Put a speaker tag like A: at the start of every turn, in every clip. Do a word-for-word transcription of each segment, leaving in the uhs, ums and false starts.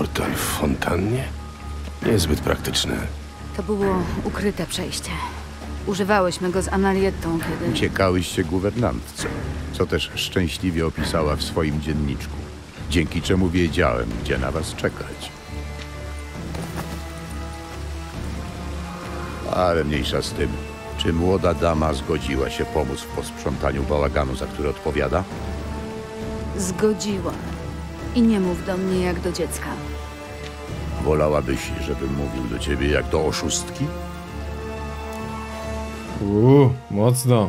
A: Portal w fontannie? Niezbyt praktyczne.
B: To było ukryte przejście. Używałyśmy go z Anarietą, kiedy...
C: Uciekałyście guwernantce, co też szczęśliwie opisała w swoim dzienniczku. Dzięki czemu wiedziałem, gdzie na was czekać. Ale mniejsza z tym. Czy młoda dama zgodziła się pomóc w posprzątaniu bałaganu, za który odpowiada?
B: Zgodziła. I nie mów do mnie jak do dziecka.
C: Wolałabyś, żebym mówił do ciebie jak do oszustki?
D: Uuu, mocno.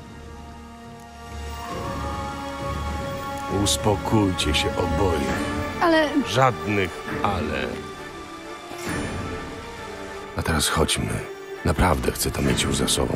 A: Uspokójcie się oboje.
B: Ale...
A: Żadnych ale. A teraz chodźmy. Naprawdę chcę to mieć już za sobą.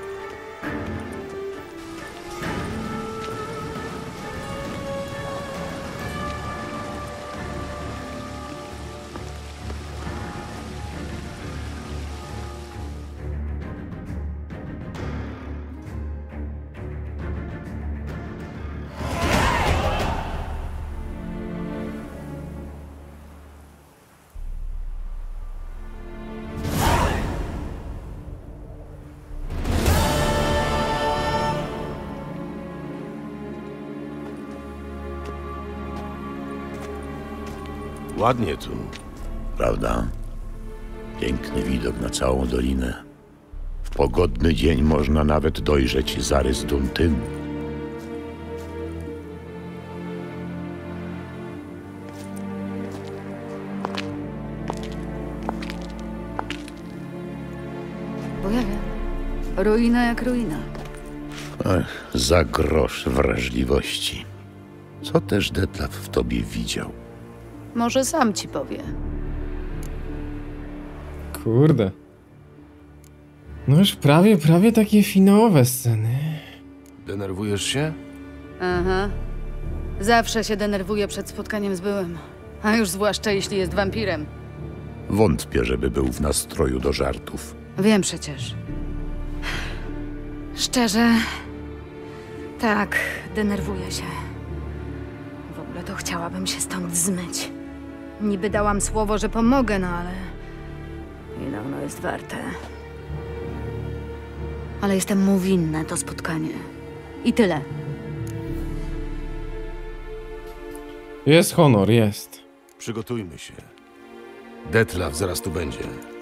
A: Ładnie tu.
C: Prawda? Piękny widok na całą dolinę. W pogodny dzień można nawet dojrzeć zarys Duntynu.
B: Bo ja wiem. Ruina jak ruina.
C: Ach, za grosz wrażliwości. Co też Detlaf w tobie widział?
B: Może sam ci powie.
D: Kurde. No już prawie, prawie takie finałowe sceny.
A: Denerwujesz się?
B: Aha. Zawsze się denerwuję przed spotkaniem z byłym. A już zwłaszcza jeśli jest wampirem.
C: Wątpię, żeby był w nastroju do żartów.
B: Wiem przecież. Szczerze... Tak, denerwuję się. W ogóle to chciałabym się stąd zmyć. Niby dałam słowo, że pomogę, no ale... ile ono jest warte. Ale jestem mu winna to spotkanie. I tyle.
D: Jest honor, jest.
A: Przygotujmy się. Detlaf zaraz tu będzie.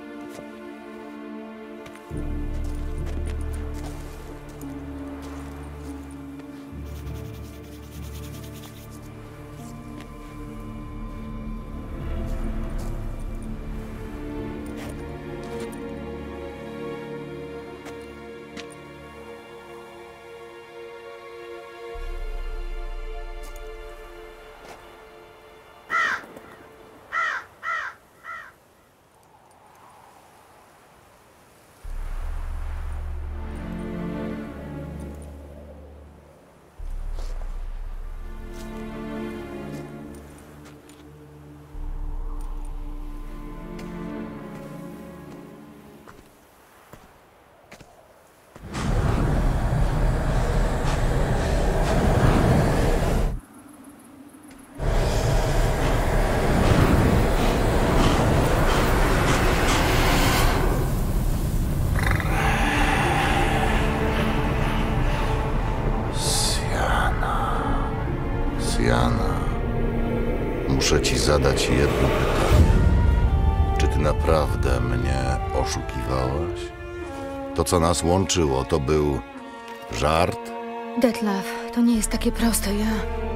E: Muszę ci zadać jedno pytanie. Czy ty naprawdę mnie oszukiwałaś? To, co nas łączyło, to był żart?
B: Detlaf, to nie jest takie proste, ja...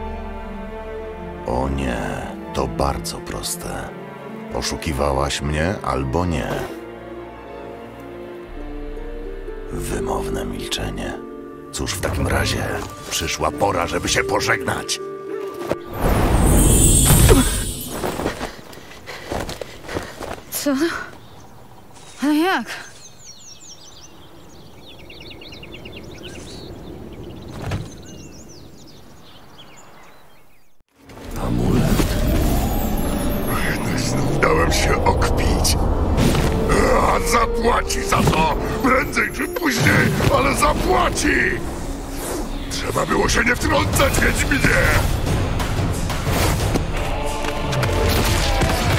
E: O nie, to bardzo proste. Oszukiwałaś mnie albo nie. Wymowne milczenie. Cóż, w takim razie przyszła pora, żeby się pożegnać.
B: Co? A jak?
A: Amulet.
E: Znów dałem się okpić. A, zapłaci za to! Prędzej czy później, ale zapłaci! Trzeba było się nie wtrącać, Wiedźminie!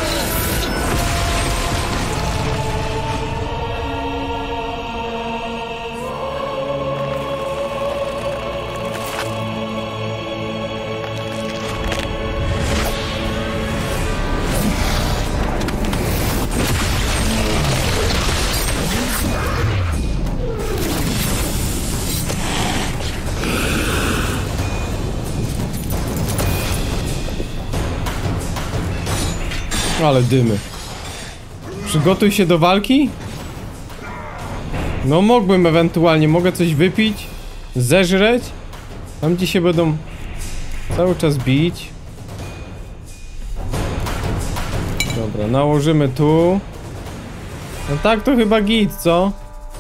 D: Ale dymy. Przygotuj się do walki? No mógłbym ewentualnie, mogę coś wypić, zeżreć. Tam gdzie się będą cały czas bić. Dobra, nałożymy tu. No tak to chyba git, co?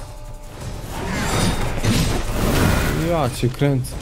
D: Ja cię kręcę.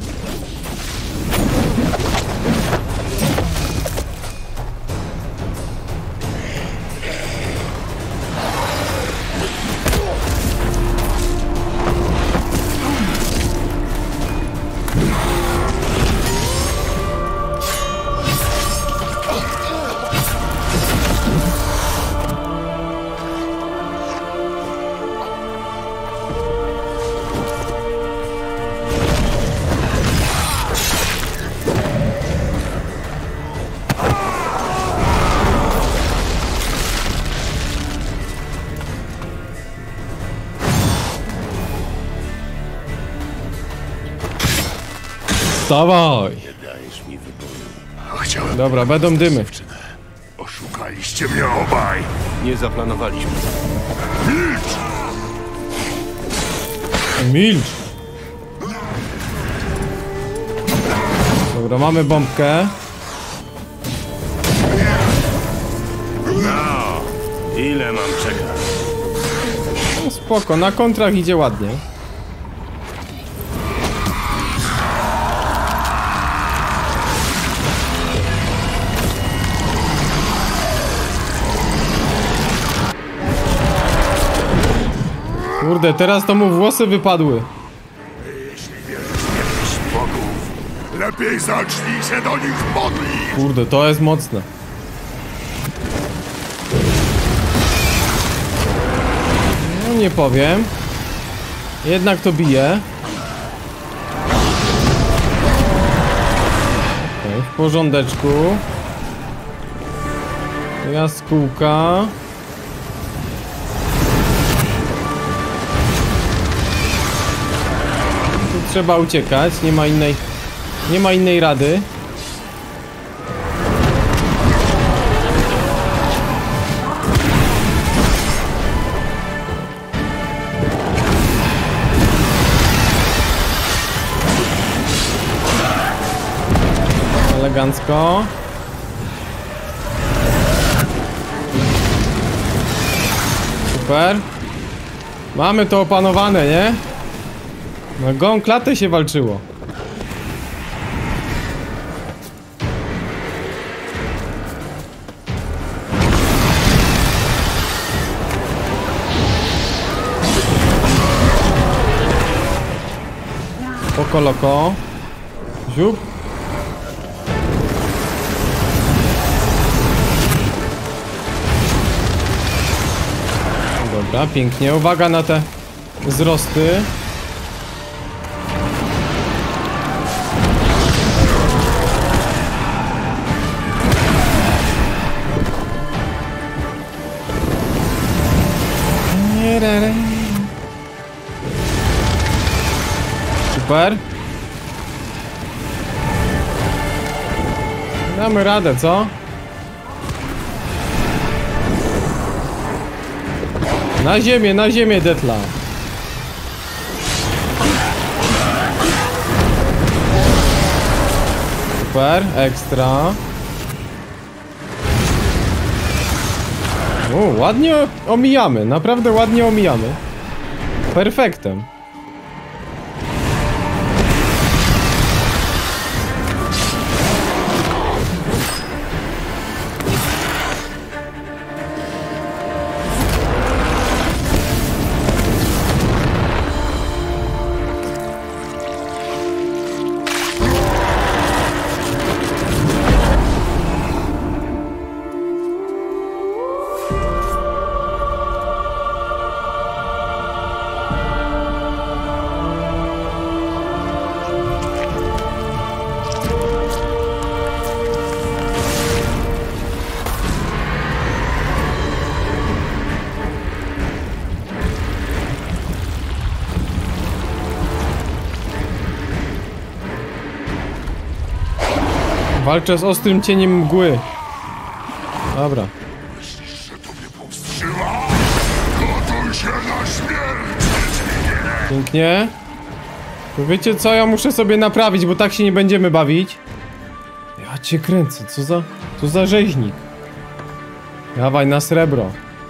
D: Dawaj!
A: Nie dajesz mi wyboru.
C: Chciałem
D: Dobra, będą dymy.
C: dziewczynę. Oszukaliście mnie obaj.
A: Nie zaplanowaliśmy.
C: Milcz!
D: Milcz! Dobra, mamy bombkę.
A: No, ile mam czekać?
D: No spoko, na kontrach idzie ładnie. Kurde, teraz to mu włosy wypadły.
C: Jeśli wierzysz w jakieś bogów, lepiej zacznij się do nich modlić.
D: Kurde, to jest mocne. No nie powiem. Jednak to bije. Okej, w porządeczku. Jaskółka. Tu trzeba uciekać, nie ma innej, nie ma innej rady. Elegancko. Super. Mamy to opanowane, nie? Na gołą klatę się walczyło. Poko loko. Ziup. Dobra, pięknie. Uwaga na te wzrosty. Super. Damy radę, co? Na ziemię, na ziemię, Detla. Super, ekstra. O, ładnie omijamy, naprawdę ładnie omijamy. Perfektem. Walczę z ostrym cieniem mgły. Dobra. Pięknie. To wiecie co? Ja muszę sobie naprawić, bo tak się nie będziemy bawić. Ja cię kręcę. Co za... Co za rzeźnik. Dawaj na srebro.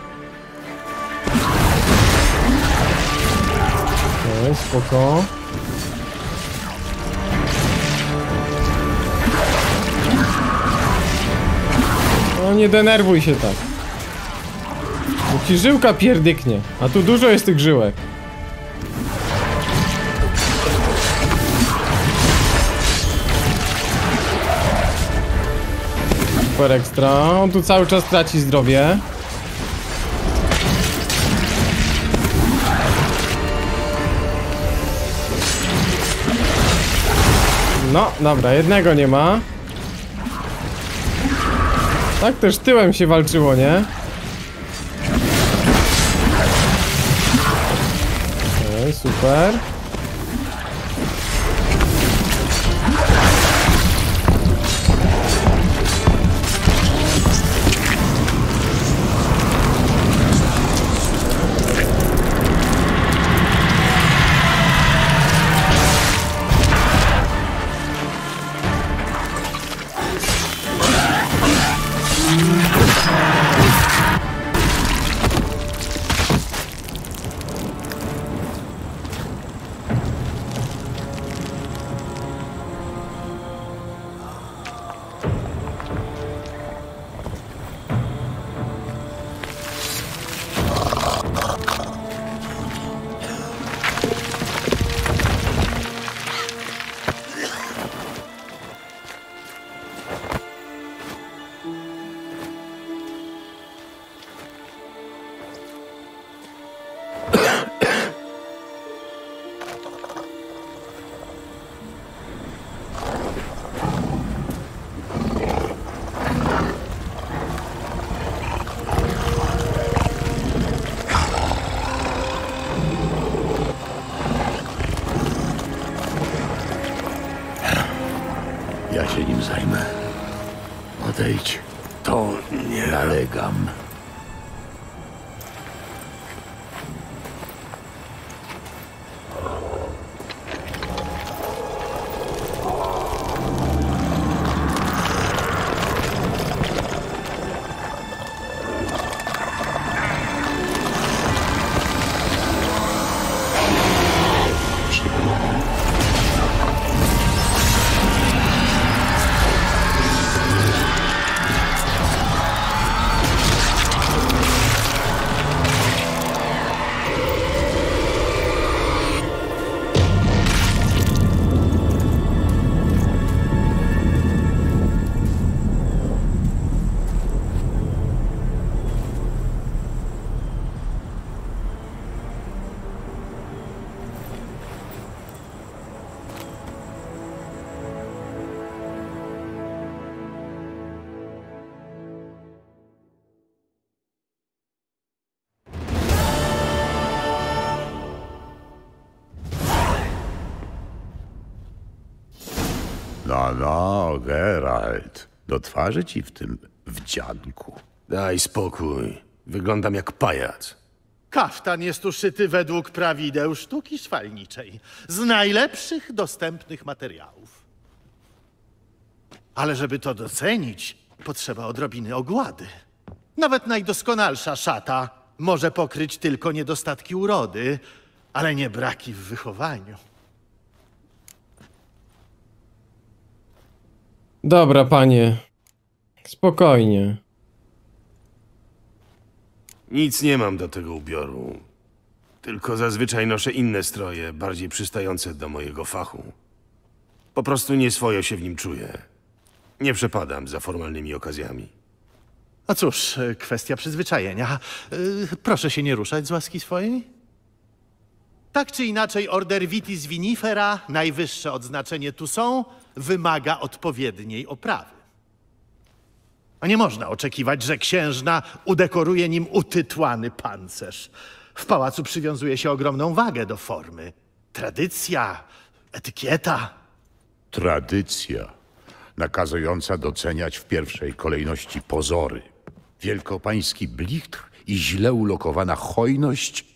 D: Okej, spoko. No nie denerwuj się tak. Bo ci żyłka pierdyknie. A tu dużo jest tych żyłek. Super ekstra. On tu cały czas traci zdrowie. No, dobra, jednego nie ma. Tak też tyłem się walczyło, nie? Okej, super.
C: Ja się nim zajmę. Odejdź.
A: To nie...
C: Nalegam. No, no, Geralt. Do twarzy ci w tym wdzianku.
A: Daj spokój. Wyglądam jak pajac.
F: Kaftan jest uszyty według prawideł sztuki szwalniczej, z najlepszych dostępnych materiałów. Ale żeby to docenić, potrzeba odrobiny ogłady. Nawet najdoskonalsza szata może pokryć tylko niedostatki urody, ale nie braki w wychowaniu.
D: Dobra, panie. Spokojnie.
A: Nic nie mam do tego ubioru. Tylko zazwyczaj noszę inne stroje, bardziej przystające do mojego fachu. Po prostu nieswojo się w nim czuję. Nie przepadam za formalnymi okazjami.
F: A cóż, kwestia przyzwyczajenia. Yy, proszę się nie ruszać z łaski swojej. Tak czy inaczej, order Vitis Vinifera, najwyższe odznaczenie tu są, wymaga odpowiedniej oprawy. A nie można oczekiwać, że księżna udekoruje nim utytłany pancerz. W pałacu przywiązuje się ogromną wagę do formy. Tradycja, etykieta.
C: Tradycja nakazująca doceniać w pierwszej kolejności pozory. wielkopański blichtr i źle ulokowana hojność?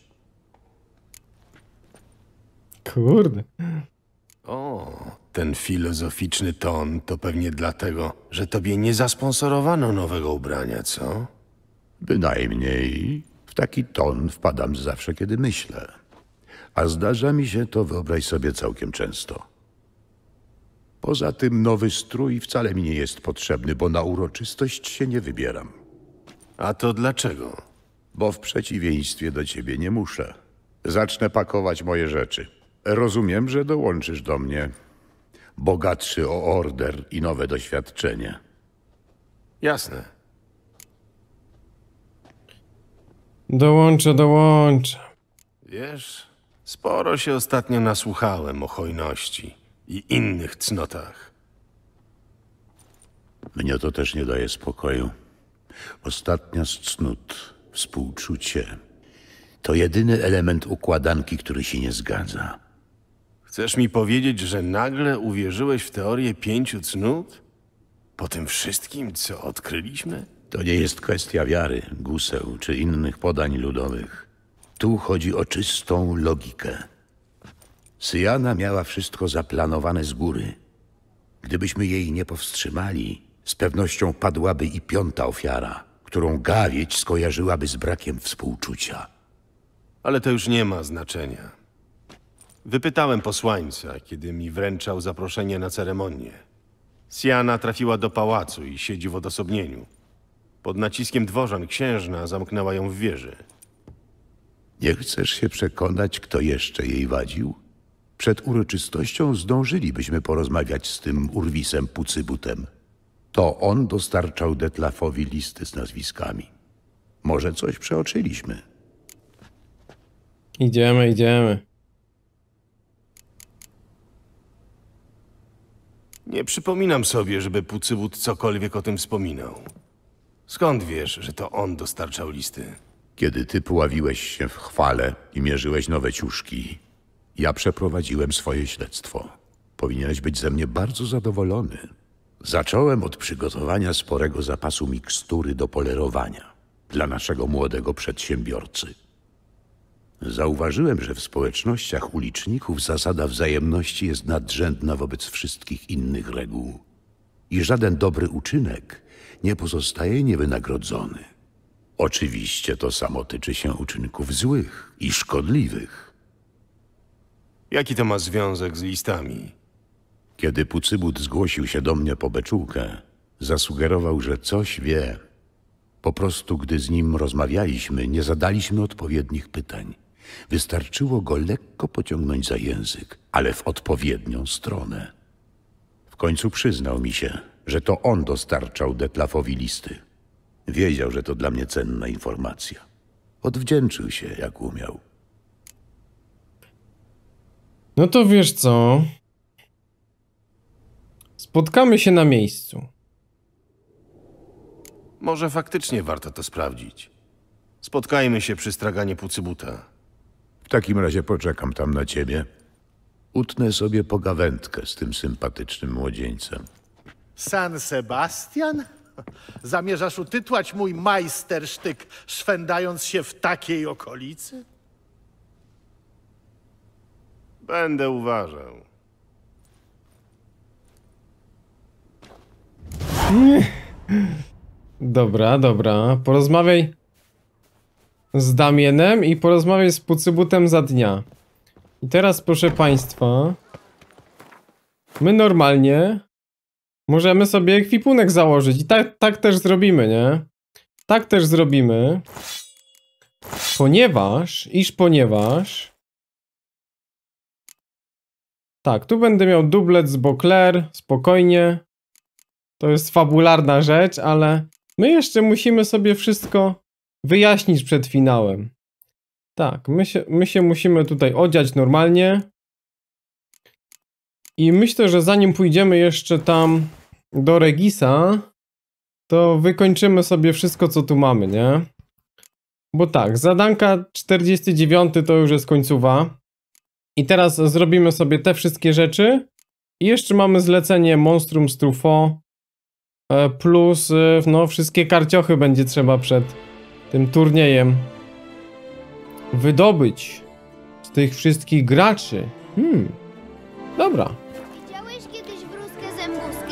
D: Kurde.
A: O, ten filozoficzny ton to pewnie dlatego, że tobie nie zasponsorowano nowego ubrania, co?
C: Bynajmniej w taki ton wpadam zawsze, kiedy myślę. A zdarza mi się to, wyobraź sobie, całkiem często. Poza tym nowy strój wcale mi nie jest potrzebny, bo na uroczystość się nie wybieram.
A: A to dlaczego?
C: Bo w przeciwieństwie do ciebie nie muszę. Zacznę pakować moje rzeczy. Rozumiem, że dołączysz do mnie. Bogatszy o order i nowe doświadczenie.
A: Jasne.
D: Dołączę, dołączę.
A: Wiesz, sporo się ostatnio nasłuchałem o hojności i innych cnotach.
C: Mnie to też nie daje spokoju. Ostatnia z cnót, współczucie, to jedyny element układanki, który się nie zgadza.
A: Chcesz mi powiedzieć, że nagle uwierzyłeś w teorię pięciu cnót? Po tym wszystkim, co odkryliśmy?
C: To nie jest kwestia wiary, guseł czy innych podań ludowych. Tu chodzi o czystą logikę. Syjana miała wszystko zaplanowane z góry. Gdybyśmy jej nie powstrzymali, z pewnością padłaby i piąta ofiara, którą gawieć skojarzyłaby z brakiem współczucia.
A: Ale to już nie ma znaczenia. Wypytałem posłańca, kiedy mi wręczał zaproszenie na ceremonię. Siana trafiła do pałacu i siedzi w odosobnieniu. Pod naciskiem dworzan księżna zamknęła ją w wieży.
C: Nie chcesz się przekonać, kto jeszcze jej wadził? Przed uroczystością zdążylibyśmy porozmawiać z tym urwisem Pucybutem. To on dostarczał Detlafowi listy z nazwiskami. Może coś przeoczyliśmy.
D: Idziemy, idziemy.
A: Nie przypominam sobie, żeby Pucybut cokolwiek o tym wspominał. Skąd wiesz, że to on dostarczał listy?
C: Kiedy ty pławiłeś się w chwale i mierzyłeś nowe ciuszki, ja przeprowadziłem swoje śledztwo. Powinieneś być ze mnie bardzo zadowolony. Zacząłem od przygotowania sporego zapasu mikstury do polerowania dla naszego młodego przedsiębiorcy. Zauważyłem, że w społecznościach uliczników zasada wzajemności jest nadrzędna wobec wszystkich innych reguł i żaden dobry uczynek nie pozostaje niewynagrodzony. Oczywiście to samo tyczy się uczynków złych i szkodliwych.
A: Jaki to ma związek z listami?
C: Kiedy Pucybut zgłosił się do mnie po beczułkę, zasugerował, że coś wie. Po prostu, gdy z nim rozmawialiśmy, nie zadaliśmy odpowiednich pytań. Wystarczyło go lekko pociągnąć za język, ale w odpowiednią stronę. W końcu przyznał mi się, że to on dostarczał Detlafowi listy. Wiedział, że to dla mnie cenna informacja. Odwdzięczył się, jak umiał.
D: No to wiesz co? Spotkamy się na miejscu.
A: Może faktycznie warto to sprawdzić. Spotkajmy się przy straganie Pucybuta.
C: W takim razie poczekam tam na ciebie. Utnę sobie pogawędkę z tym sympatycznym młodzieńcem.
F: San Sebastian? Zamierzasz utytłać mój majstersztyk, szwendając się w takiej okolicy?
A: Będę uważał.
D: Dobra, dobra. Porozmawiaj z Damienem i porozmawiaj z Pucybutem za dnia. I teraz, proszę państwa, my normalnie możemy sobie ekwipunek założyć i tak, tak też zrobimy, nie? Tak też zrobimy. Ponieważ, iż ponieważ... Tak, tu będę miał dublet z Beauclair, spokojnie. To jest fabularna rzecz, ale my jeszcze musimy sobie wszystko wyjaśnić przed finałem. Tak, my się, my się musimy tutaj odziać normalnie. I myślę, że zanim pójdziemy jeszcze tam do Regisa, to wykończymy sobie wszystko, co tu mamy, nie? Bo tak, zadanka czterdziesty dziewiąty to już jest końcowa. I teraz zrobimy sobie te wszystkie rzeczy. I jeszcze mamy zlecenie Monstrum z Truffaut. E, plus, e, no, wszystkie karciochy będzie trzeba przed tym turniejem wydobyć z tych wszystkich graczy. Hmm, dobra.
G: Widziałeś kiedyś wróskę zębuskę?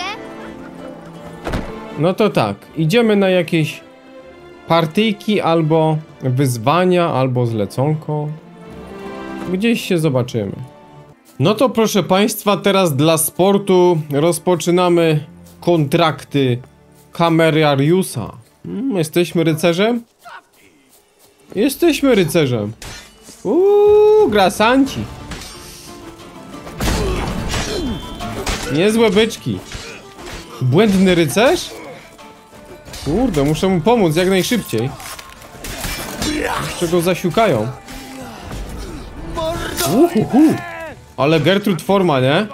D: No to tak, idziemy na jakieś partyjki, albo wyzwania, albo zleconko. Gdzieś się zobaczymy. No to proszę państwa, teraz dla sportu rozpoczynamy kontrakty Kamerariusa. Hmm, jesteśmy rycerzem? Jesteśmy rycerzem. Uuu, grasanci. Niezłe byczki. Błędny rycerz? Kurde, muszę mu pomóc jak najszybciej. Jeszcze go zasiukają. Uhuhu. Ale Gertrud forma, nie?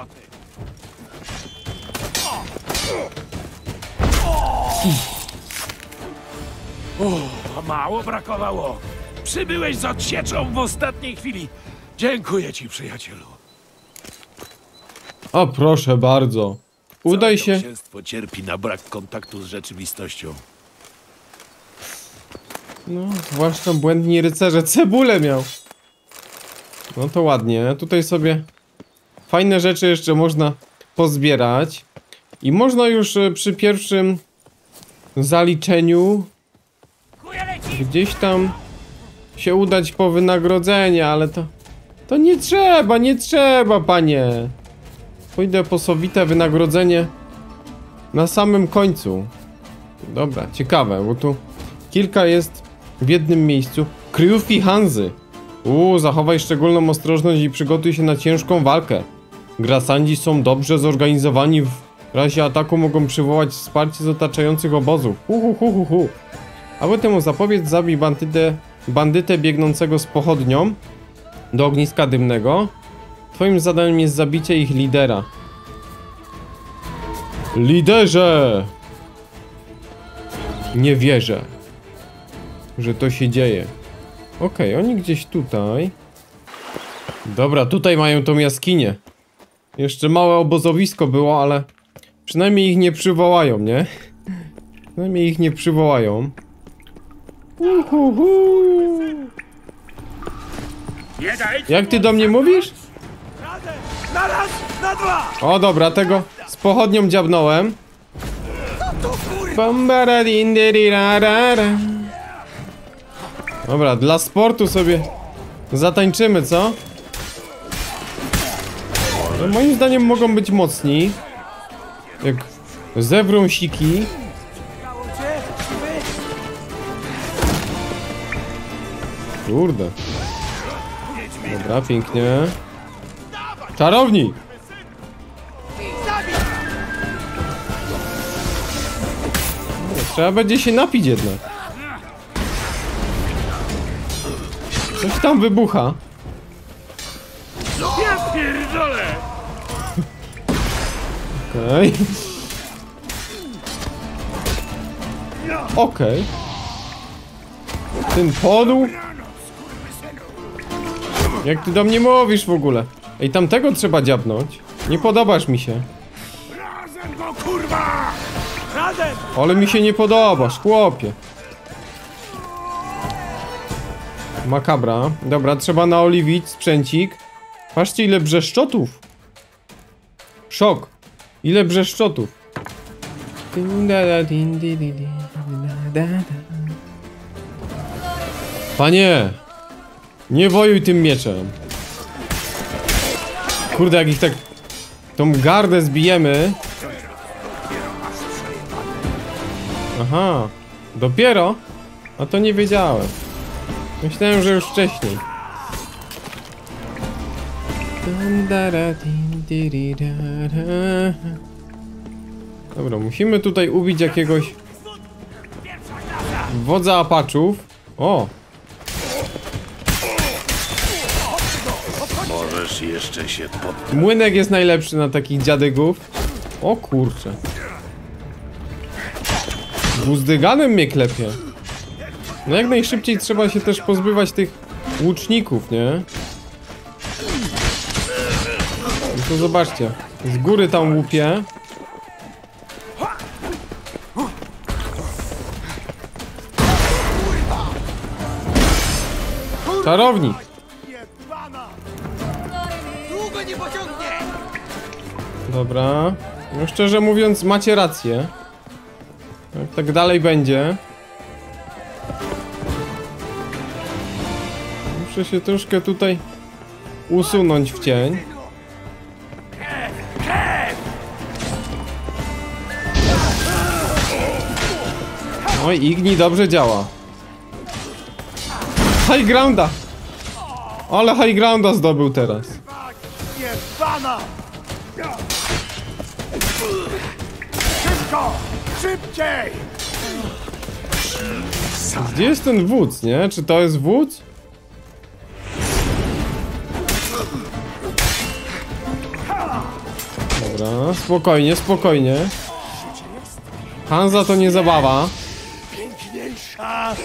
H: A mało brakowało. Przybyłeś z odsieczą w ostatniej chwili. Dziękuję ci, przyjacielu.
D: O, proszę bardzo. Udaj się.
H: Całe to księstwo cierpi na brak kontaktu z rzeczywistością.
D: No, zwłaszcza błędni rycerze. Cebulę miał. No to ładnie. Tutaj sobie fajne rzeczy jeszcze można pozbierać. I można już e, przy pierwszym zaliczeniu gdzieś tam się udać po wynagrodzenie, ale to... To nie trzeba, nie trzeba, panie. Pójdę po sowite wynagrodzenie na samym końcu. Dobra, ciekawe, bo tu kilka jest w jednym miejscu. Kryjówki Hanzy. Uuu, zachowaj szczególną ostrożność i przygotuj się na ciężką walkę. Grasandzi są dobrze zorganizowani, w razie ataku mogą przywołać wsparcie z otaczających obozów. Hu, hu, hu, hu, hu. Aby temu zapobiec, zabij bandytę, bandytę biegnącego z pochodnią do ogniska dymnego. Twoim zadaniem jest zabicie ich lidera. Liderze! Nie wierzę, że to się dzieje. Okej, okay, oni gdzieś tutaj. Dobra, tutaj mają tą jaskinię. Jeszcze małe obozowisko było, ale przynajmniej ich nie przywołają, nie? Przynajmniej ich nie przywołają. Uhuhu. Jak ty do mnie mówisz?
H: Na raz, na dwa!
D: O dobra, tego z pochodnią dziabnąłem. Dobra, dla sportu sobie zatańczymy, co? No, moim zdaniem mogą być mocni. Jak zewrą siki. Kurde. Dobra, pięknie. Czarownik! No, trzeba będzie się napić jednak. Coś tam wybucha.
H: Ja pierdolę!
D: Okej. Okej. Ten podół. Jak ty do mnie mówisz w ogóle? Ej, tamtego trzeba dziabnąć. Nie podobasz mi się.
H: Razem go, kurwa! Razem!
D: Ale mi się nie podobasz, chłopie. Makabra. Dobra, trzeba naoliwić sprzęcik. Patrzcie, ile brzeszczotów. Szok. Ile brzeszczotów. Panie! Nie wojuj tym mieczem. Kurde, jak ich tak... tą gardę zbijemy... Aha. Dopiero? A to nie wiedziałem. Myślałem, że już wcześniej. Dobra, musimy tutaj ubić jakiegoś wodza Apaczów. O!
A: Możesz jeszcze się pod...
D: Młynek jest najlepszy na takich dziadygów. O kurczę. Buzdyganem mnie klepie. No jak najszybciej trzeba się też pozbywać tych łuczników, nie? No to zobaczcie. Z góry tam łupie. Czarownik. Dobra. No szczerze mówiąc, macie rację. Jak tak dalej będzie. Muszę się troszkę tutaj usunąć w cień. No i Igni dobrze działa. High grounda! Ale high grounda zdobył teraz.
H: Szybko! Szybciej!
D: Gdzie jest ten wódz, nie? Czy to jest wódz? Dobra, spokojnie, spokojnie. Hansa to nie zabawa.
H: Piękniejsza!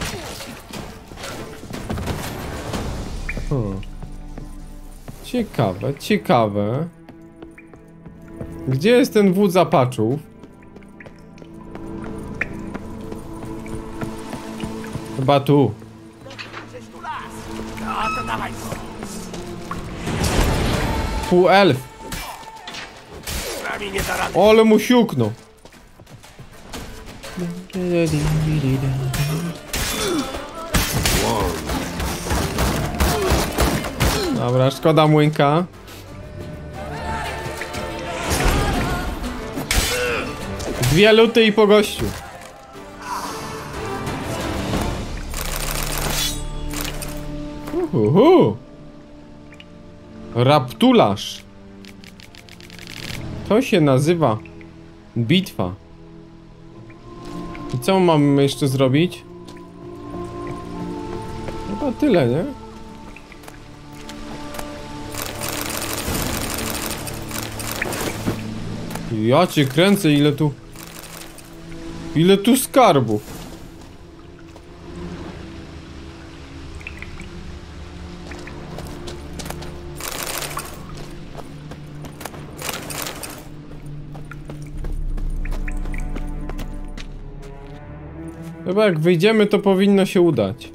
D: Hmm. Ciekawe, ciekawe. Gdzie jest ten wódz Apaczów? Chyba tu. Półelf. O, ale mu siuknął. Dobra, szkoda młynka. Dwie luty i po gościu. Uhuhu. Raptularz. To się nazywa bitwa. I co mamy jeszcze zrobić? Chyba tyle, nie? Ja cię kręcę, ile tu... Ile tu skarbów. Chyba jak wyjdziemy, to powinno się udać.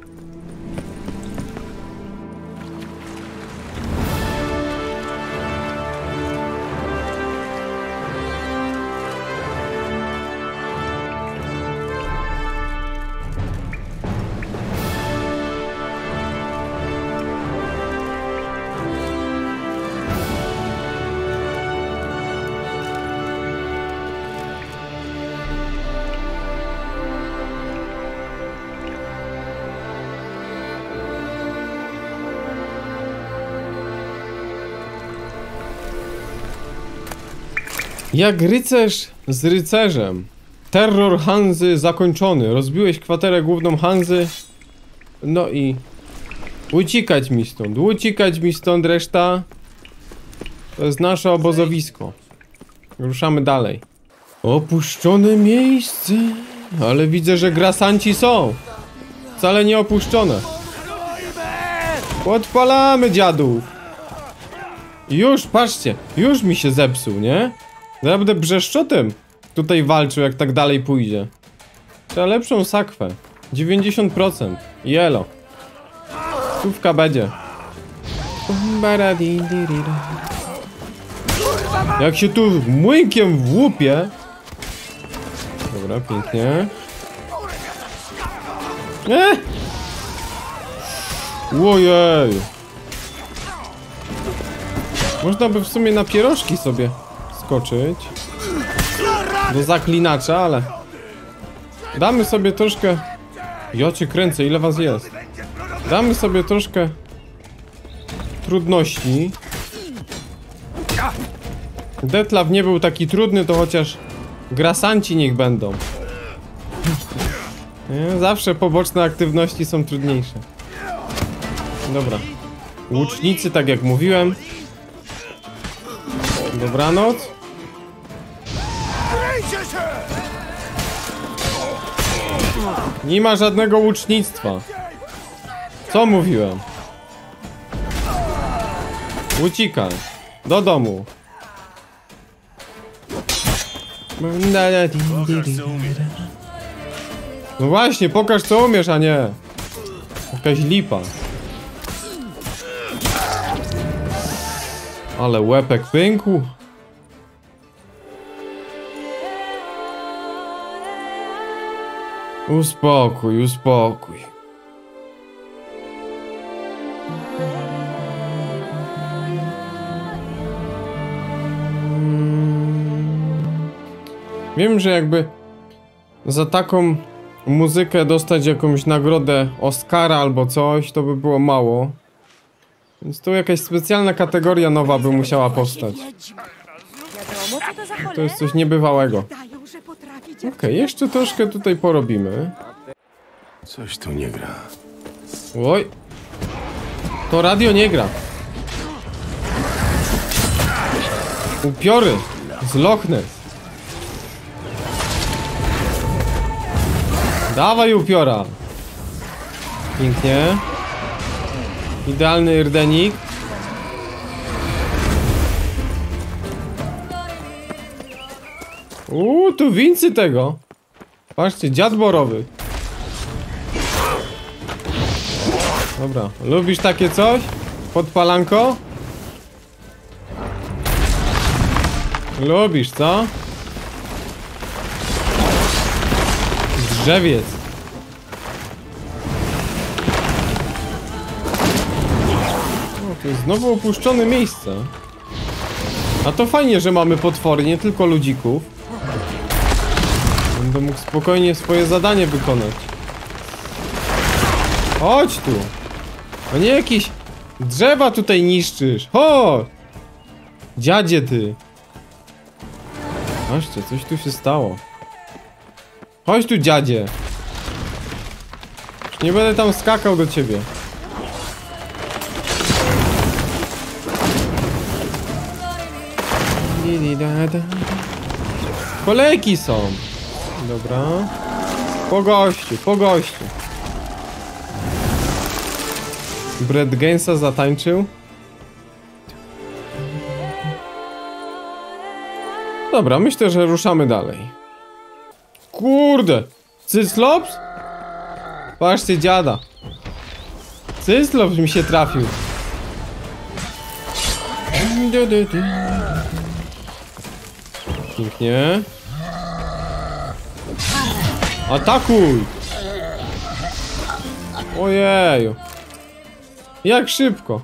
D: Jak rycerz z rycerzem. Terror Hanzy zakończony. Rozbiłeś kwaterę główną Hanzy. No i... Uciekać mi stąd. Uciekać mi stąd reszta. To jest nasze obozowisko. Ruszamy dalej. Opuszczone miejsce. Ale widzę, że grasanci są. Wcale nie opuszczone. Podpalamy dziadów. Już, patrzcie. Już mi się zepsuł, nie? Naprawdę brzeszczotem tutaj walczył, jak tak dalej pójdzie. Trzeba lepszą sakwę. dziewięćdziesiąt procent. Jelo. Stówka będzie. Jak się tu młynkiem włupie. Dobra, pięknie. Eee! Ojej. Można by w sumie na pierożki sobie skoczyć do zaklinacza, ale damy sobie troszkę... Ja cię kręcę, ile was jest? Damy sobie troszkę trudności. Detlaf nie był taki trudny, to chociaż grasanci niech będą. Nie? Zawsze poboczne aktywności są trudniejsze. Dobra. Łucznicy, tak jak mówiłem. Dobranoc. Nie ma żadnego łucznictwa. Co mówiłem? Uciekaj. Do domu. No właśnie, pokaż co umiesz, a nie jakaś lipa. Ale łepek pękł. Uspokój, uspokój. Wiem, że jakby za taką muzykę dostać jakąś nagrodę Oscara albo coś, to by było mało. Więc tu jakaś specjalna kategoria nowa by musiała powstać. To jest coś niebywałego. Okej, okay, jeszcze troszkę tutaj porobimy.
A: Coś tu nie gra.
D: Oj. To radio nie gra. Upiory z Loch Ness. Dawaj upiora. Pięknie. Idealny rdenik. Uuu, tu wincy tego. Patrzcie, dziad borowy. Dobra, lubisz takie coś? Podpalanko? Lubisz, co? Drzewiec. O, to jest znowu opuszczone miejsce. A to fajnie, że mamy potwory, nie tylko ludzików. Będę mógł spokojnie swoje zadanie wykonać. Chodź tu. A nie jakieś drzewa tutaj niszczysz. Chodź. Dziadzie ty. Patrzcie, coś tu się stało. Chodź tu, dziadzie. Już nie będę tam skakał do ciebie. Kolejki są. Dobra. Po gościu, po gościu. Brad Gainsa zatańczył. Dobra, myślę, że ruszamy dalej. Kurde! Cyclops? Patrzcie, dziada. Cyclops mi się trafił. Pięknie. Atakuj! Ojeju. Jak szybko.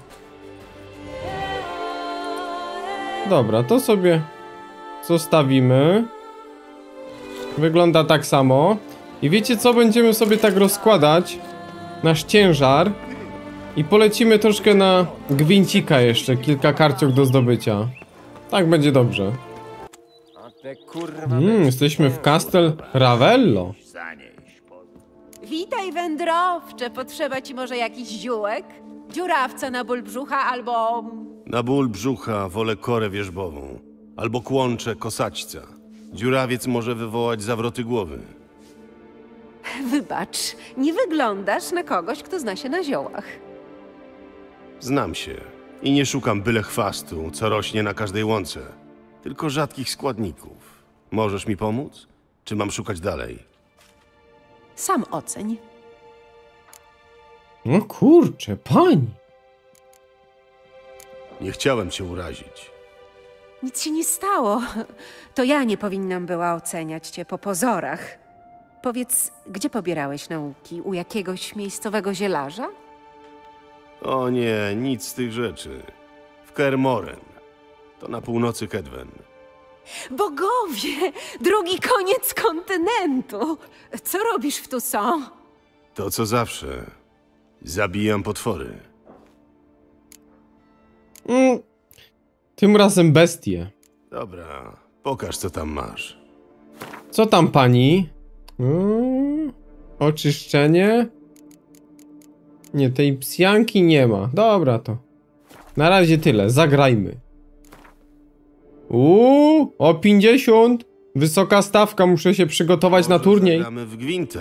D: Dobra, to sobie zostawimy. Wygląda tak samo. I wiecie co? Będziemy sobie tak rozkładać nasz ciężar. I polecimy troszkę na gwincika jeszcze. Kilka karciok do zdobycia. Tak będzie dobrze. Mm, jesteśmy w Castel Ravello.
I: Witaj, wędrowcze. Potrzeba ci może jakiś ziółek? Dziurawca na ból brzucha albo...
A: Na ból brzucha wolę korę wierzbową. Albo kłącze kosaćca. Dziurawiec może wywołać zawroty głowy.
I: Wybacz, nie wyglądasz na kogoś, kto zna się na ziołach.
A: Znam się. I nie szukam byle chwastu, co rośnie na każdej łące. Tylko rzadkich składników. Możesz mi pomóc? Czy mam szukać dalej?
I: Sam oceń.
D: No kurczę, pani.
A: Nie chciałem cię urazić.
I: Nic się nie stało. To ja nie powinnam była oceniać cię po pozorach. Powiedz, gdzie pobierałeś nauki? U jakiegoś miejscowego zielarza?
A: O nie, nic z tych rzeczy. W Kaer Morhen. To na północy Kedwen.
I: Bogowie! Drugi koniec kontynentu! Co robisz w Toussaint?
A: To co zawsze. Zabijam potwory.
D: Mm, tym razem bestie.
A: Dobra, pokaż co tam masz.
D: Co tam pani? Mm, oczyszczenie? Nie, tej psianki nie ma. Dobra to. Na razie tyle, zagrajmy. Uuu, o pięćdziesiąt. Wysoka stawka, muszę się przygotować
A: Może
D: na turniej.
A: zagramy w gwinta.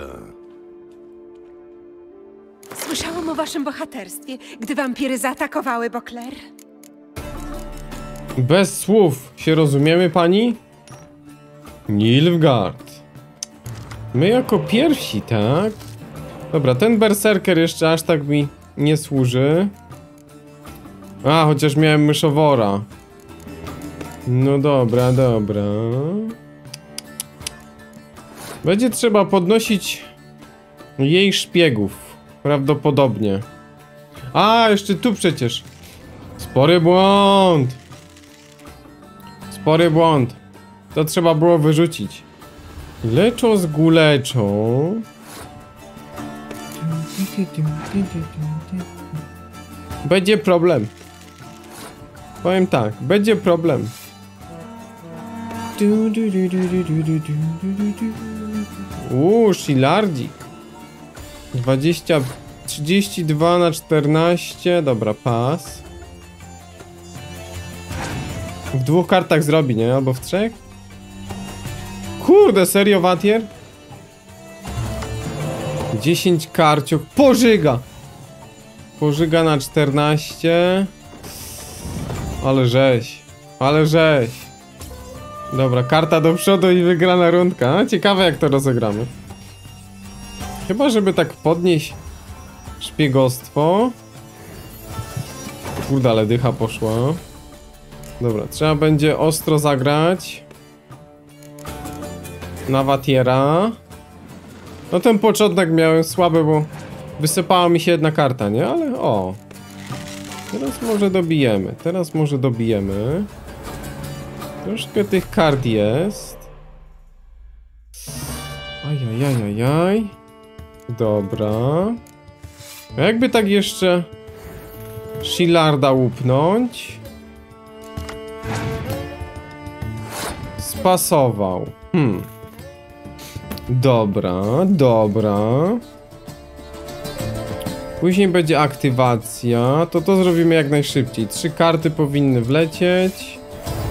I: Słyszałam o waszym bohaterstwie, gdy wampiry zaatakowały Beauclair.
D: Bez słów się rozumiemy, pani? Nilfgaard. My jako pierwsi, tak? Dobra, ten berserker jeszcze aż tak mi nie służy. A, chociaż miałem myszowora. No dobra, dobra. Będzie trzeba podnosić jej szpiegów. Prawdopodobnie. A, jeszcze tu przecież. Spory błąd. Spory błąd. To trzeba było wyrzucić. Leczo z guleczą. Będzie problem. Powiem tak, będzie problem. Uuu, Shilardzik. dwadzieścia, trzydzieści dwa na czternaście. Dobra, pas. W dwóch kartach zrobi, nie? Albo w trzech? Kurde, serio, Watier? dziesięć karciok. Pożyga! Pożyga na czternaście. Ale rzeź. Ale rzeź. Dobra, karta do przodu i wygrana rundka. A, ciekawe jak to rozegramy. Chyba, żeby tak podnieść szpiegostwo. Kurde, ale dycha poszła. Dobra, trzeba będzie ostro zagrać na Watiera. No ten początek miałem słaby, bo wysypała mi się jedna karta, nie? Ale o. Teraz może dobijemy. Teraz może dobijemy. Troszkę tych kart jest. Ajajajajaj. Dobra. A jakby tak jeszcze Shilarda łupnąć. Spasował. Hmm. Dobra, dobra. Później będzie aktywacja. To to zrobimy jak najszybciej. Trzy karty powinny wlecieć.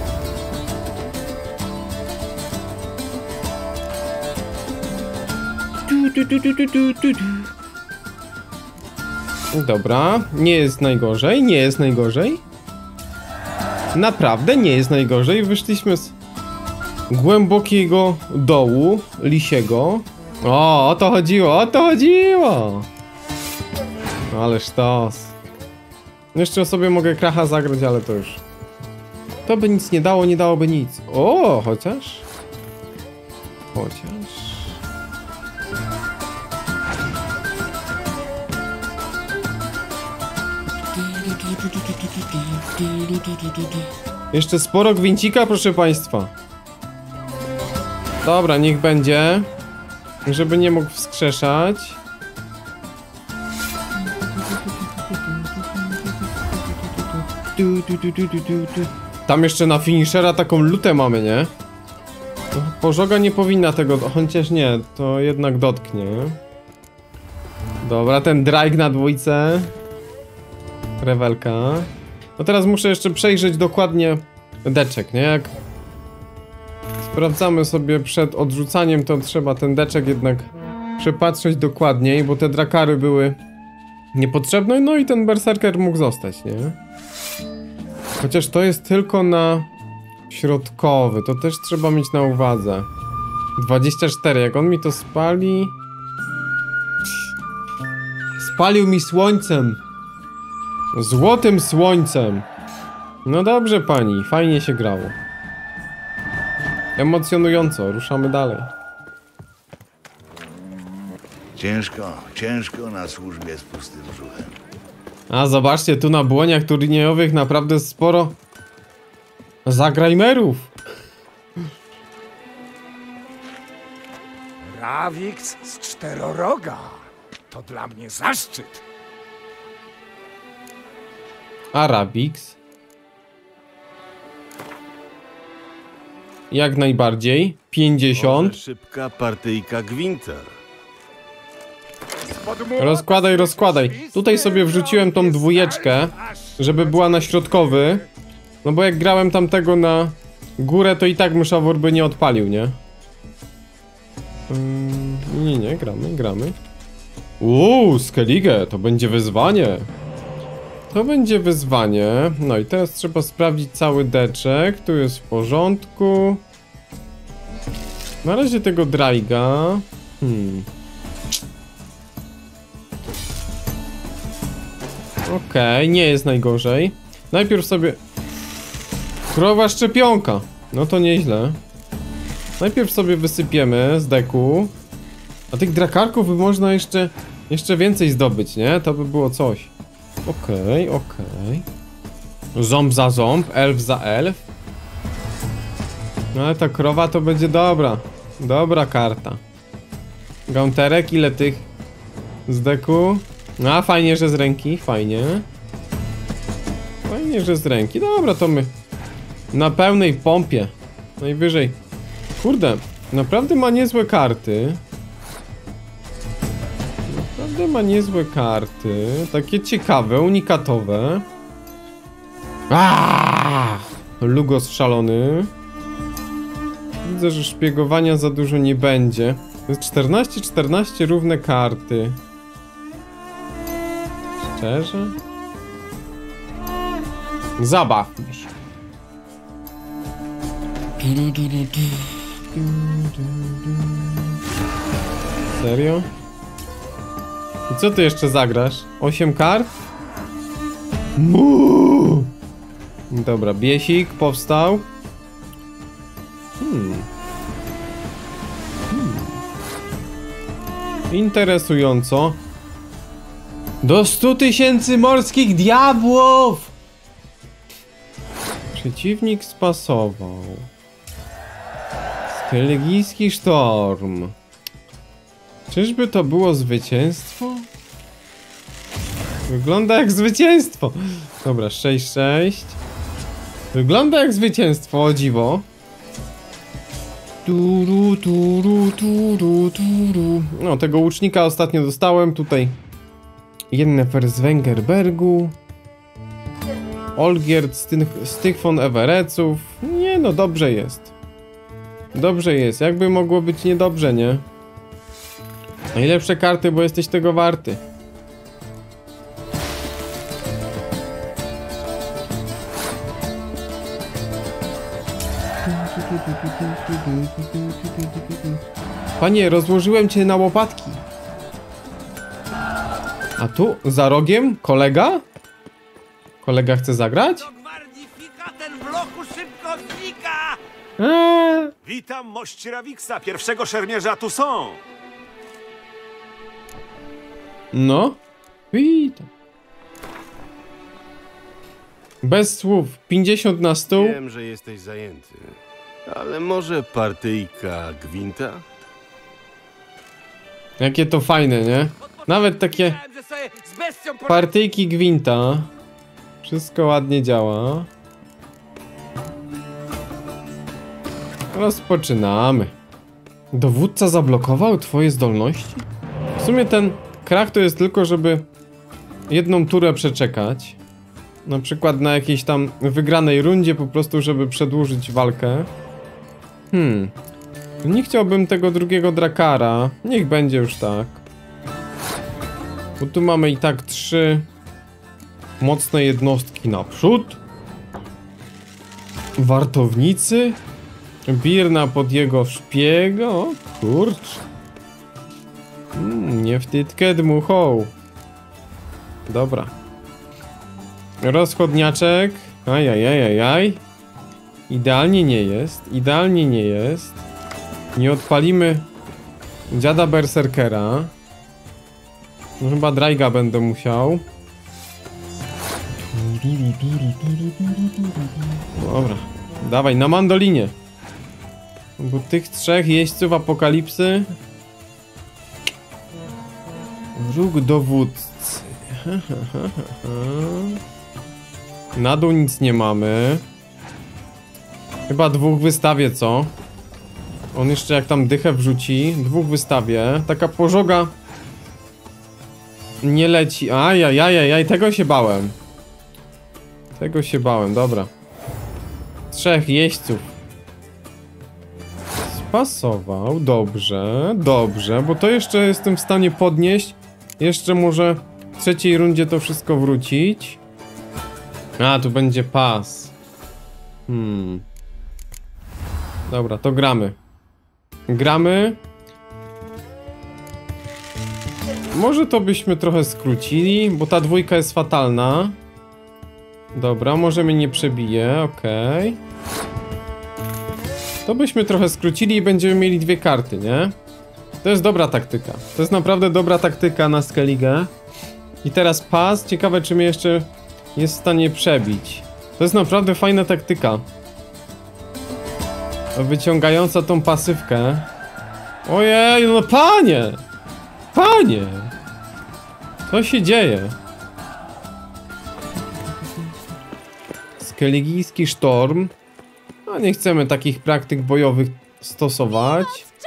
D: Dobra, nie jest najgorzej, nie jest najgorzej. Naprawdę nie jest najgorzej. Wyszliśmy z głębokiego dołu lisiego. O, o to chodziło, o to chodziło. Ale sztos. Jeszcze sobie mogę kracha zagrać, ale to już. To by nic nie dało, nie dałoby nic. O, chociaż. Chociaż. Jeszcze sporo gwincika, proszę państwa. Dobra, niech będzie. Żeby nie mógł wskrzeszać. Tam jeszcze na finishera taką lutę mamy, nie? Pożoga nie powinna tego, chociaż nie, to jednak dotknie. Dobra, ten drag na dwójce. Rewelka. No teraz muszę jeszcze przejrzeć dokładnie deczek, nie? Jak sprawdzamy sobie przed odrzucaniem, to trzeba ten deczek jednak przepatrzeć dokładniej, bo te drakary były niepotrzebne, no i ten berserker mógł zostać, nie? Chociaż to jest tylko na środkowy, to też trzeba mieć na uwadze. dwadzieścia cztery, jak on mi to spali... Spalił mi słońcem. Złotym słońcem. No dobrze pani, fajnie się grało. Emocjonująco, ruszamy dalej.
J: Ciężko, ciężko na służbie z pustym brzuchem.
D: A zobaczcie, tu na błoniach turniejowych naprawdę sporo zagrajmerów.
H: Rawix z Czteroroga. To dla mnie zaszczyt.
D: Arabix. Jak najbardziej. pięćdziesiąt.
A: Może szybka partyjka Gwinta.
D: Rozkładaj, rozkładaj. Tutaj sobie wrzuciłem tą dwójeczkę, żeby była na środkowy. No bo jak grałem tamtego na górę, to i tak myszawor by nie odpalił, nie? Hmm, nie, nie, gramy, gramy. Uuu, Skellige, to będzie wyzwanie. To będzie wyzwanie. No i teraz trzeba sprawdzić cały deczek. Tu jest w porządku. Na razie tego Draiga. Hmm. Okej, okay, nie jest najgorzej. Najpierw sobie Krowa szczepionka. No to nieźle. Najpierw sobie wysypiemy z deku. A tych drakarków by można jeszcze jeszcze więcej zdobyć, nie? To by było coś. Okej, okay, okej. Okay. Ząb za ząb, elf za elf. No ale ta krowa to będzie dobra. Dobra karta. Gaunterek, ile tych z deku? No a fajnie, że z ręki, fajnie. Fajnie, że z ręki. Dobra, to my na pełnej pompie. Najwyżej. Kurde, naprawdę ma niezłe karty. Naprawdę ma niezłe karty. Takie ciekawe, unikatowe. Aaaa! Lugos szalony. Widzę, że szpiegowania za dużo nie będzie. To jest czternaście czternaście równe karty. Szczerze? Zabawmy się. Serio? I co ty jeszcze zagrasz? osiem kart? Muuu! Dobra, biesik powstał. Hmm. Hmm. Interesująco. Do stu tysięcy morskich diabłów! Przeciwnik spasował. Skelligijski sztorm. Czyżby to było zwycięstwo? Wygląda jak zwycięstwo. Dobra, sześć sześć. Wygląda jak zwycięstwo, o dziwo. Turu, turu, turu, turu. No, tego łucznika ostatnio dostałem tutaj. Yennefer z Wengerbergu. Olgierd z tych, z tych von Evereców. Nie no, dobrze jest. Dobrze jest, jakby mogło być niedobrze, nie? Najlepsze karty, bo jesteś tego warty. Panie, rozłożyłem cię na łopatki. A tu, za rogiem, kolega? Kolega chce zagrać?
K: Ten w bloku szybko znika!
D: Eee.
K: Witam mość Rawiksa, pierwszego szermierza tu są!
D: No, witam. Bez słów, pięćdziesiąt na stół.
A: Wiem, że jesteś zajęty, ale może partyjka gwinta?
D: Jakie to fajne, nie? Nawet takie partyjki gwinta. Wszystko ładnie działa. Rozpoczynamy. Dowódca zablokował twoje zdolności? W sumie ten krach to jest tylko, żeby jedną turę przeczekać. Na przykład na jakiejś tam wygranej rundzie, po prostu żeby przedłużyć walkę. Hmm. Nie chciałbym tego drugiego drakara. Niech będzie już tak. Bo tu mamy i tak trzy mocne jednostki naprzód. Wartownicy. Birna pod jego szpiega. O kurcz. Mm, nie wtytkę dmuchą. Dobra. Rozchodniaczek. Ajajajajaj. Idealnie nie jest. Idealnie nie jest. Nie odpalimy dziada berserkera. No chyba Draiga będę musiał. Dobra. Dawaj, na mandolinie. Bo tych trzech jeźdźców apokalipsy. Wróg dowódcy. Na dół nic nie mamy. Chyba dwóch wystawię, co? On jeszcze jak tam dychę wrzuci. Dwóch wystawię. Taka pożoga nie leci. Ajajajajaj, tego się bałem. Tego się bałem, dobra. Trzech jeźdźców. Spasował, dobrze, dobrze, bo to jeszcze jestem w stanie podnieść. Jeszcze może w trzeciej rundzie to wszystko wrócić. A, tu będzie pas. Hmm. Dobra, to gramy. Gramy. Może to byśmy trochę skrócili, bo ta dwójka jest fatalna. Dobra, może mnie nie przebije, okej. Okay. To byśmy trochę skrócili i będziemy mieli dwie karty, nie? To jest dobra taktyka. To jest naprawdę dobra taktyka na Skellige. I teraz pas. Ciekawe, czy mnie jeszcze jest w stanie przebić. To jest naprawdę fajna taktyka. Wyciągająca tą pasywkę. Ojej, no panie! Panie! Co się dzieje? Skelligijski sztorm. No nie chcemy takich praktyk bojowych stosować.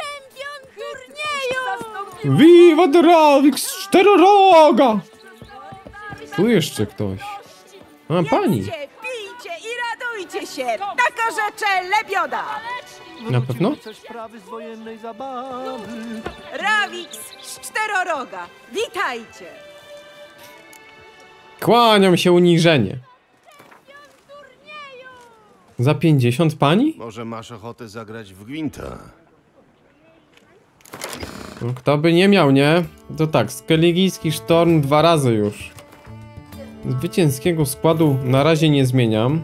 D: Viva Dravix czteroroga! Tu jeszcze ktoś. A, pani.
L: Jedzcie, pijcie i radujcie się! Taka rzecze lebioda!
D: Na pewno?
L: Ravix z czteroroga! Witajcie!
D: Kłaniam się uniżenie. Za pięćdziesiąt pani?
A: Może masz ochotę zagrać w Gwinta?
D: No, kto by nie miał, nie? To tak, Skelligijski sztorm dwa razy już. Zwycięskiego składu na razie nie zmieniam.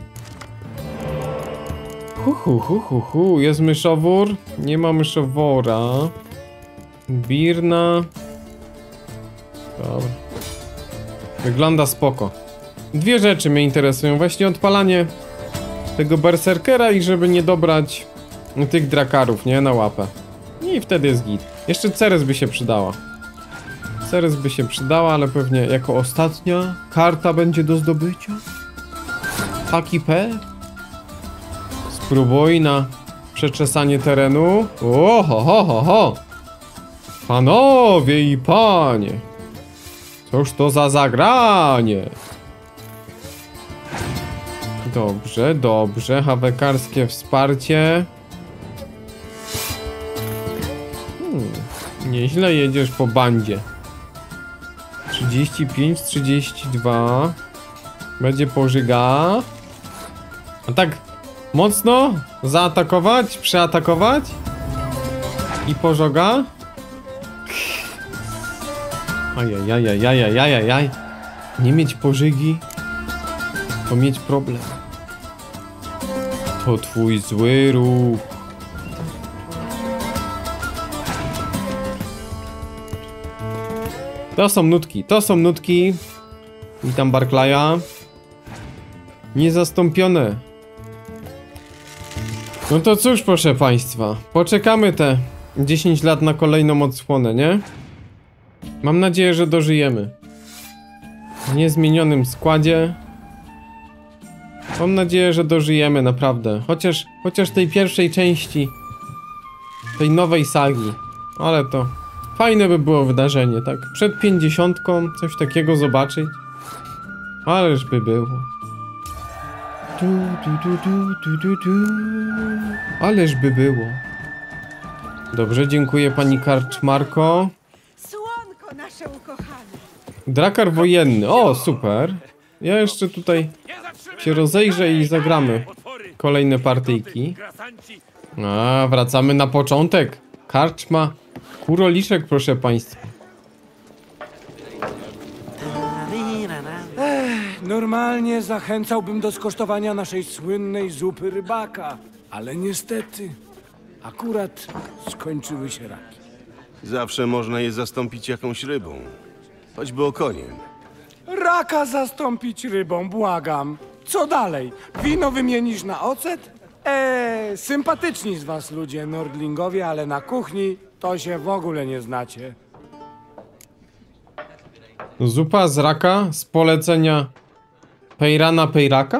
D: Hu, hu, hu, hu, hu. Jest myszowór? Nie ma myszowora. Birna. Dobra. Wygląda spoko. Dwie rzeczy mnie interesują. Właśnie odpalanie tego berserkera i żeby nie dobrać tych drakarów, nie? Na łapę. I wtedy jest git. Jeszcze Ceres by się przydała. Ceres by się przydała, ale pewnie jako ostatnia karta będzie do zdobycia. Taki P. Spróbuj na przeczesanie terenu. O, ho, ho, ho, ho. Panowie i panie. Cóż to za zagranie? Dobrze, dobrze. Hawekarskie wsparcie. Hmm, nieźle jedziesz po bandzie. trzydzieści pięć, trzydzieści dwa. Będzie pożyga. A tak mocno zaatakować, przeatakować i pożoga. Ajajajajajajajaj. Nie mieć pożygi to mieć problem. To twój zły ruch. To są nutki, to są nutki. Witam Barclaya. Niezastąpione. No to cóż, proszę państwa. Poczekamy te dziesięć lat na kolejną odsłonę, nie? Mam nadzieję, że dożyjemy. W niezmienionym składzie. Mam nadzieję, że dożyjemy naprawdę. Chociaż, chociaż tej pierwszej części. Tej nowej sagi. Ale to fajne by było wydarzenie, tak? Przed pięćdziesiątką coś takiego zobaczyć. Ależ by było. Du, du, du, du, du, du. Ależ by było. Dobrze, dziękuję pani Karczmarko.
L: Słonko nasze ukochane.
D: Drakar wojenny, o super. Ja jeszcze tutaj się rozejrzę i zagramy kolejne partyjki. A, wracamy na początek. Karczma Kuroliszek, proszę państwa.
M: Ech, normalnie zachęcałbym do skosztowania naszej słynnej zupy rybaka, ale niestety akurat skończyły się raki.
A: Zawsze można je zastąpić jakąś rybą. Choćby okoniem.
M: Raka zastąpić rybą, błagam. Co dalej? Wino wymienisz na ocet? Eee, sympatyczni z was ludzie nordlingowie, ale na kuchni to się w ogóle nie znacie.
D: Zupa z raka z polecenia Pejrana Pejraka?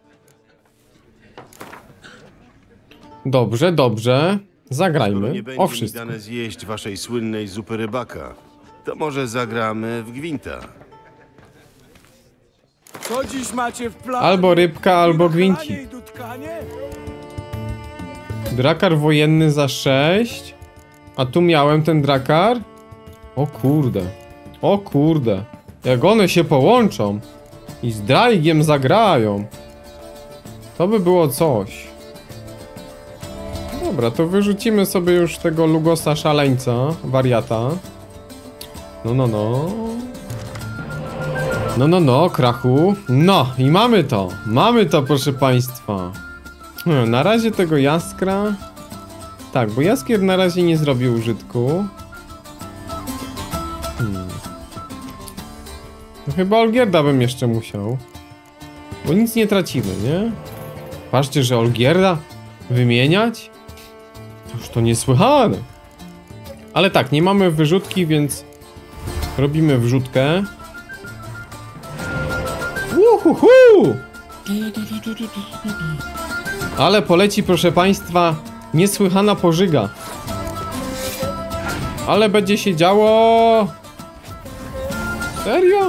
D: Dobrze, dobrze. Zagrajmy.
A: Nie
D: O
A: będzie mi
D: wszystko.
A: dane zjeść waszej słynnej zupy rybaka. To może zagramy w Gwinta.
M: Co dziś macie w planie?
D: Albo rybka, albo gwinci.
M: I dutkanie?
D: Drakar wojenny za sześć. A tu miałem ten drakar? O kurde. O kurde. Jak one się połączą i z Draigiem zagrają, to by było coś. Dobra, to wyrzucimy sobie już tego Lugosa szaleńca, wariata. No, no, no. No, no, no, krachu. No, i mamy to. Mamy to, proszę państwa. Hmm, na razie tego jaskra... Tak, bo jaskier na razie nie zrobił użytku. Hmm. No chyba Olgierda bym jeszcze musiał. Bo nic nie tracimy, nie? Patrzcie, że Olgierda wymieniać? To już to niesłychane. Ale tak, nie mamy wyrzutki, więc robimy wrzutkę. Uhuhu! Ale poleci, proszę państwa, niesłychana pożyga. Ale będzie się działo. Serio?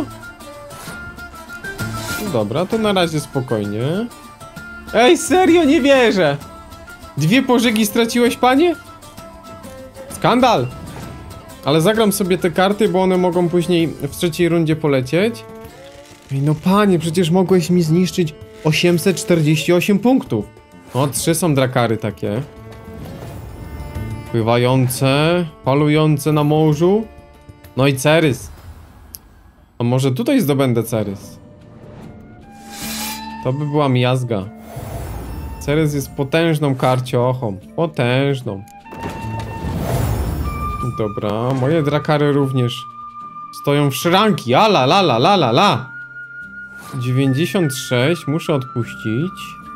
D: No dobra, to na razie spokojnie. Ej, serio, nie wierzę. Dwie pożygi straciłeś, panie? Skandal. Ale zagram sobie te karty, bo one mogą później w trzeciej rundzie polecieć. Ej, no panie, przecież mogłeś mi zniszczyć osiemset czterdzieści osiem punktów. O, trzy są drakary takie. Pływające, palujące na morzu. No i Cerys. A może tutaj zdobędę Cerys? To by była miazga. Cerys jest potężną karciochą. Potężną. Dobra, moje drakary również stoją w szranki. Ala, la, la, la, la, la. dziewięćdziesiąt sześć, muszę odpuścić.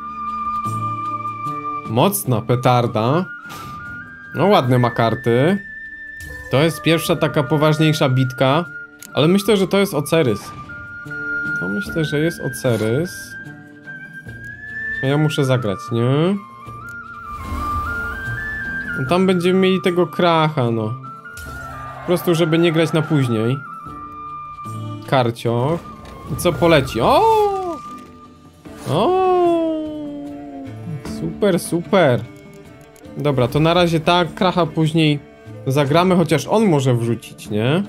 D: Mocna petarda. No ładne ma karty. To jest pierwsza taka poważniejsza bitka. Ale myślę, że to jest Ocerys. To myślę, że jest Ocerys. Ja muszę zagrać, nie? No tam będziemy mieli tego kracha, no. Po prostu, żeby nie grać na później. Karcio. I co poleci? O! O! Super, super. Dobra, to na razie tak, kracha później zagramy, chociaż on może wrzucić, nie?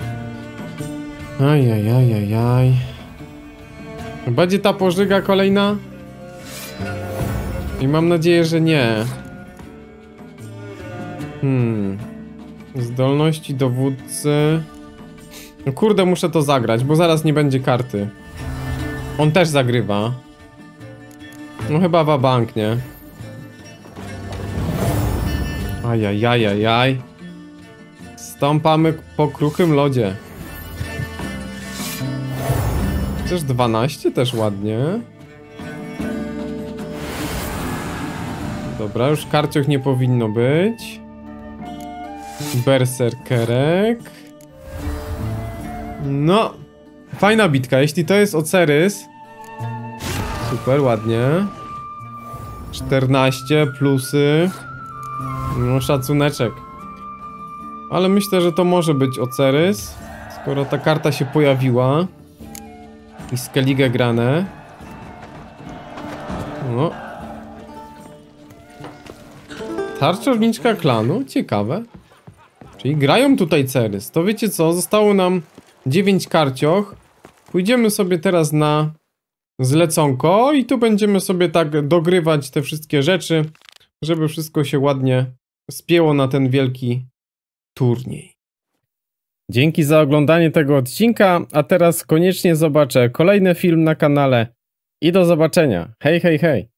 D: Ajajajajaj. Będzie ta pożyga kolejna? I mam nadzieję, że nie. Hmm. Zdolności dowódcy. No kurde, muszę to zagrać, bo zaraz nie będzie karty. On też zagrywa. No chyba wabank, nie? Ajajajajaj. Stąpamy po kruchym lodzie. Chociaż dwanaście też ładnie. Dobra, już karcioch nie powinno być. Berserkerek. No. Fajna bitka, jeśli to jest Ocerys. Super, ładnie. czternaście plusy. No, szacuneczek. Ale myślę, że to może być Ocerys, skoro ta karta się pojawiła. I Skellige grane. No. Tarczowniczka klanu? Ciekawe. Czyli grają tutaj Cerys. To wiecie co? Zostało nam dziewięć karcioch. Pójdziemy sobie teraz na zleconko i tu będziemy sobie tak dogrywać te wszystkie rzeczy, żeby wszystko się ładnie spięło na ten wielki turniej. Dzięki za oglądanie tego odcinka, a teraz koniecznie zobaczę kolejny film na kanale i do zobaczenia. Hej, hej, hej!